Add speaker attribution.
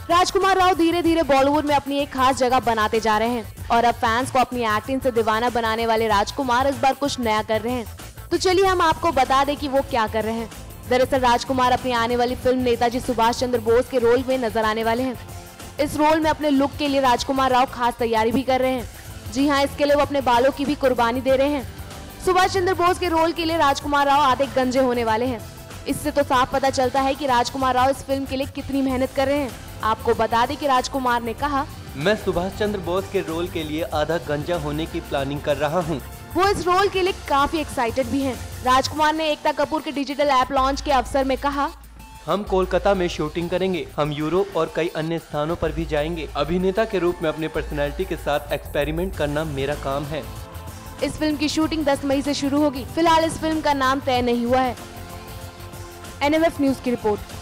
Speaker 1: राजकुमार राव धीरे धीरे बॉलीवुड में अपनी एक खास जगह बनाते जा रहे हैं और अब फैंस को अपनी एक्टिंग से दीवाना बनाने वाले राजकुमार इस बार कुछ नया कर रहे हैं। तो चलिए हम आपको बता दें कि वो क्या कर रहे हैं। दरअसल राजकुमार अपनी आने वाली फिल्म नेताजी सुभाष चंद्र बोस के रोल में नजर आने वाले हैं। इस रोल में अपने लुक के लिए राजकुमार राव खास तैयारी भी कर रहे हैं। जी हाँ, इसके लिए वो अपने बालों की भी कुर्बानी दे रहे हैं। सुभाष चंद्र बोस के रोल के लिए राजकुमार राव आधे गंजे होने वाले हैं। इससे तो साफ पता चलता है कि राजकुमार राव इस फिल्म के लिए कितनी मेहनत कर रहे हैं। आपको बता दें कि राजकुमार ने कहा,
Speaker 2: मैं सुभाष चंद्र बोस के रोल के लिए आधा गंजा होने की प्लानिंग कर रहा हूँ।
Speaker 1: वो इस रोल के लिए काफी एक्साइटेड भी हैं। राजकुमार ने एकता कपूर के डिजिटल ऐप लॉन्च के अवसर में कहा,
Speaker 2: हम कोलकाता में शूटिंग करेंगे, हम यूरोप और कई अन्य स्थानों पर भी जाएंगे। अभिनेता के रूप में अपने पर्सनैलिटी के साथ एक्सपेरिमेंट करना मेरा काम है।
Speaker 1: इस फिल्म की शूटिंग 10 मई से शुरू होगी। फिलहाल इस फिल्म का नाम तय नहीं हुआ है। NMF न्यूज की रिपोर्ट।